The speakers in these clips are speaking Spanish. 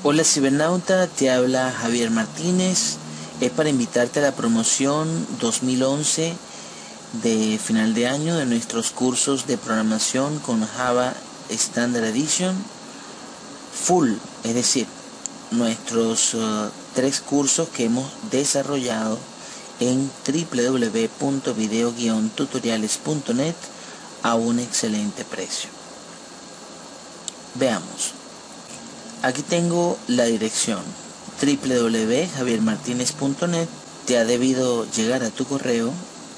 Hola cibernauta, te habla Javier Martínez. Es para invitarte a la promoción 2011 de final de año de nuestros cursos de programación con Java Standard Edition Full, es decir, nuestros 3 cursos que hemos desarrollado en www.video-tutoriales.net a un excelente precio. Veamos. Aquí tengo la dirección www.javiermartinez.net. Te ha debido llegar a tu correo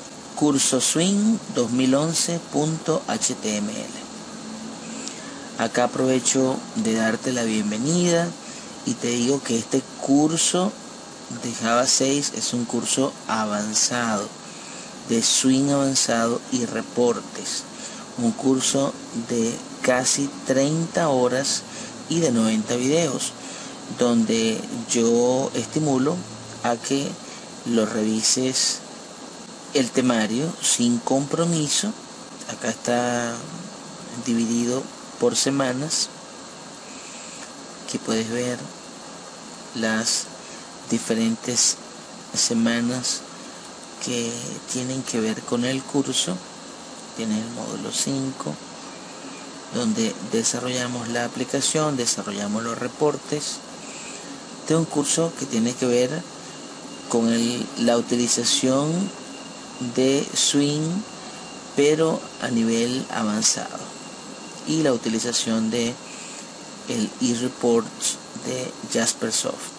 cursoswing2011.html. Acá aprovecho de darte la bienvenida y te digo que este curso de Java 6 es un curso avanzado, de swing avanzado y reportes. Un curso de casi 30 horas y de 90 videos, donde yo estimulo a que lo revises el temario sin compromiso. Acá está dividido por semanas, que puedes ver las diferentes semanas que tienen que ver con el curso. Tienes el módulo 5, donde desarrollamos la aplicación, desarrollamos los reportes de un curso que tiene que ver con la utilización de Swing, pero a nivel avanzado, y la utilización de el eReports de Jaspersoft.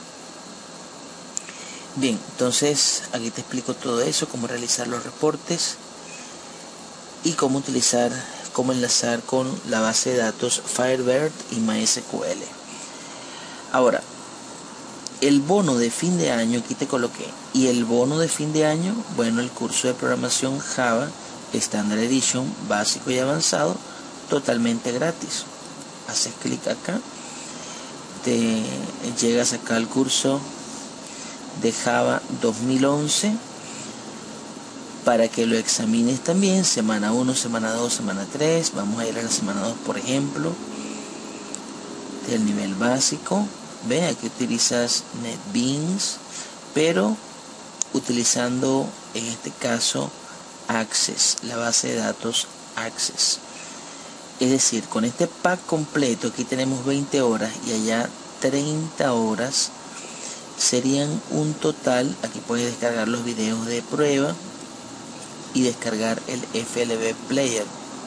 Bien, entonces aquí te explico todo eso, cómo realizar los reportes y cómo enlazar con la base de datos Firebird y MySQL. Ahora, el bono de fin de año, aquí te coloqué, y el bono de fin de año, bueno, el curso de programación Java Standard Edition básico y avanzado, totalmente gratis. Haces clic acá, te llegas acá al curso de Java 2011 para que lo examines también, semana 1, semana 2, semana 3, vamos a ir a la semana 2, por ejemplo, del nivel básico. Ve, aquí utilizas NetBeans, pero utilizando en este caso Access, la base de datos Access. Es decir, con este pack completo, aquí tenemos 20 horas y allá 30 horas, serían un total, aquí puedes descargar los videos de prueba y descargar el FLV Player.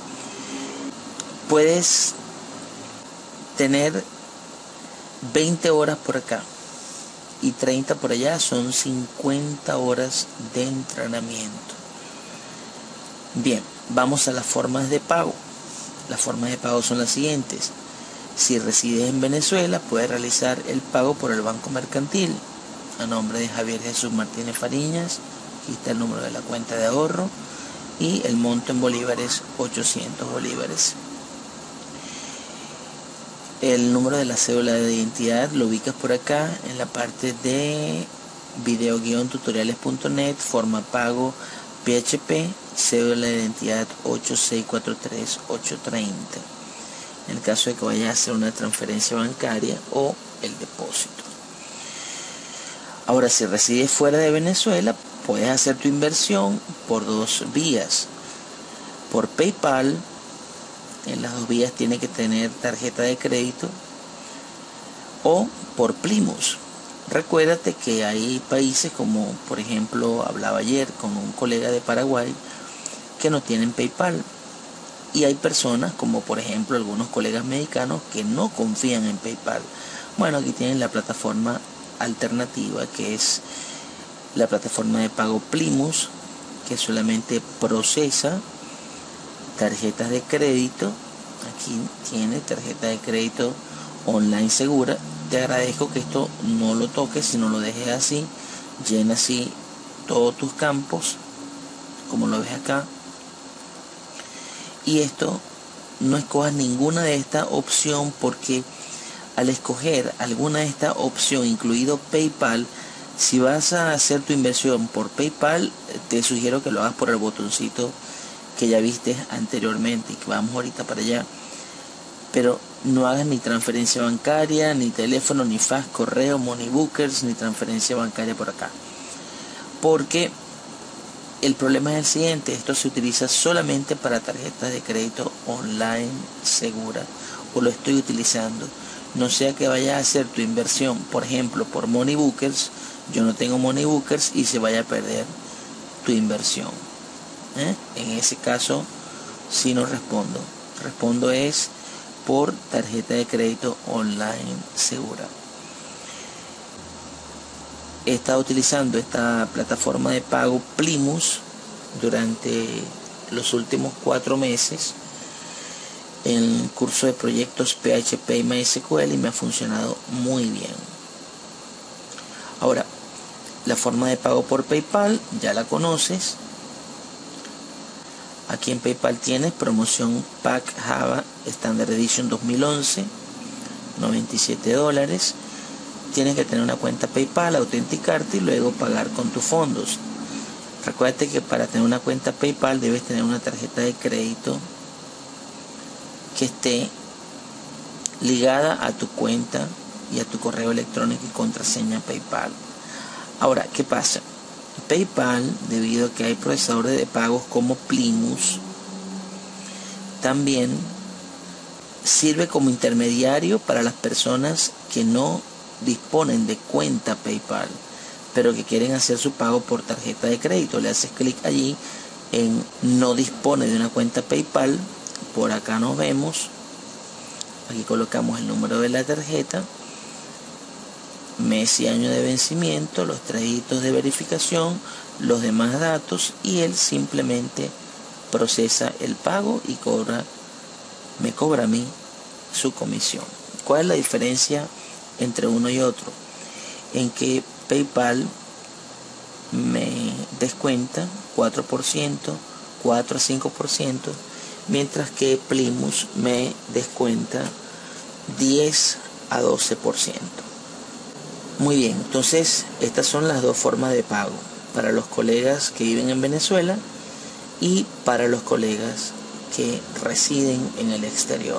Puedes tener 20 horas por acá y 30 por allá, son 50 horas de entrenamiento. Bien, vamos a las formas de pago. Las formas de pago son las siguientes. Si resides en Venezuela, puedes realizar el pago por el Banco Mercantil a nombre de Javier Jesús Martínez Fariñas. Aquí está el número de la cuenta de ahorro y el monto en bolívares, 800 bolívares. El número de la cédula de identidad lo ubicas por acá en la parte de video-tutoriales.net, forma pago PHP, cédula de identidad 8643830, en el caso de que vayas a hacer una transferencia bancaria o el depósito. Ahora, si resides fuera de Venezuela, puedes hacer tu inversión por 2 vías. Por PayPal, en las 2 vías tiene que tener tarjeta de crédito, o por Plymouth. Recuérdate que hay países como, por ejemplo, hablaba ayer con un colega de Paraguay, que no tienen PayPal. Y hay personas, como por ejemplo algunos colegas mexicanos, que no confían en PayPal. Bueno, aquí tienen la plataforma alternativa, que es la plataforma de pago Plymouth, que solamente procesa tarjetas de crédito. Aquí tiene tarjeta de crédito online segura. Te agradezco que esto no lo toques, sino lo dejes así. Llena así todos tus campos, como lo ves acá. Y esto, no escojas ninguna de esta opción, porque al escoger alguna de esta opción, incluido PayPal, si vas a hacer tu inversión por PayPal, te sugiero que lo hagas por el botoncito que ya viste anteriormente y que vamos ahorita para allá. Pero no hagas ni transferencia bancaria, ni teléfono, ni fax, correo, money bookers, ni transferencia bancaria por acá. Porque el problema es el siguiente: esto se utiliza solamente para tarjetas de crédito online segura, o lo estoy utilizando. No sea que vayas a hacer tu inversión, por ejemplo, por money bookers. Yo no tengo money bookers y se vaya a perder tu inversión. En ese caso sí no respondo. Respondo es por tarjeta de crédito online segura. He estado utilizando esta plataforma de pago Plymouth durante los últimos 4 meses en el curso de proyectos PHP y MySQL, y me ha funcionado muy bien. Ahora, la forma de pago por PayPal ya la conoces. Aquí en PayPal tienes promoción Pack Java Standard Edition 2011, $97. Tienes que tener una cuenta PayPal, autenticarte y luego pagar con tus fondos. Recuérdate que para tener una cuenta PayPal debes tener una tarjeta de crédito que esté ligada a tu cuenta y a tu correo electrónico y contraseña PayPal. Ahora, ¿qué pasa? PayPal, debido a que hay procesadores de pagos como Plymouth, también sirve como intermediario para las personas que no disponen de cuenta PayPal, pero que quieren hacer su pago por tarjeta de crédito. Le haces clic allí en no dispone de una cuenta PayPal. Por acá nos vemos, aquí colocamos el número de la tarjeta, mes y año de vencimiento, los 3 dígitos de verificación, los demás datos, y él simplemente procesa el pago y me cobra a mí su comisión. ¿Cuál es la diferencia entre uno y otro? En que PayPal me descuenta 4%, 4 a 5%, mientras que Plymouth me descuenta 10 a 12%. Muy bien, entonces estas son las dos formas de pago para los colegas que viven en Venezuela y para los colegas que residen en el exterior.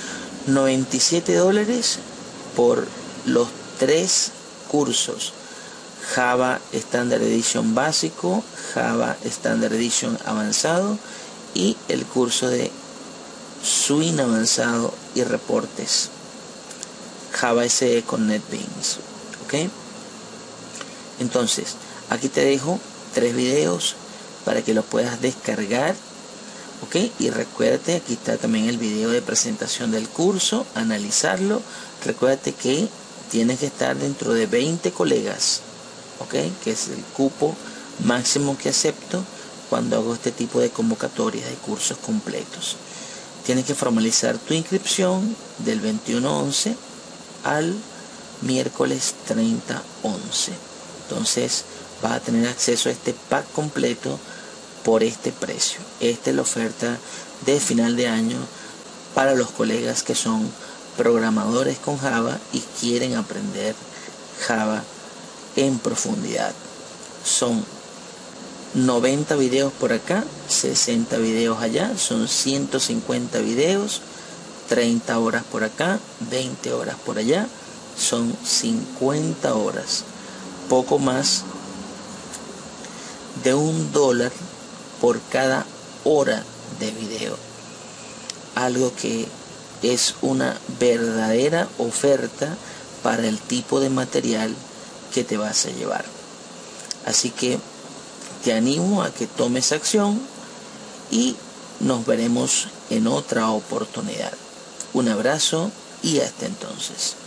$97 por los 3 cursos: Java Standard Edition básico, Java Standard Edition avanzado y el curso de Swing avanzado y reportes Java SE con NetBeans. ¿Ok? Entonces, aquí te dejo 3 videos para que los puedas descargar. ¿Ok? Y recuérdate, aquí está también el video de presentación del curso, analizarlo. Recuérdate que tienes que estar dentro de 20 colegas, ¿ok? Que es el cupo máximo que acepto cuando hago este tipo de convocatorias de cursos completos. Tienes que formalizar tu inscripción del 21/11 al miércoles 30/11. Entonces vas a tener acceso a este pack completo por este precio. Esta es la oferta de final de año para los colegas que son programadores con Java y quieren aprender Java en profundidad. Son 90 videos por acá, 60 videos allá, son 150 videos, 30 horas por acá, 20 horas por allá, son 50 horas, poco más de $1 por cada hora de video, algo que es una verdadera oferta para el tipo de material que te vas a llevar. Así que te animo a que tomes acción y nos veremos en otra oportunidad. Un abrazo y hasta entonces.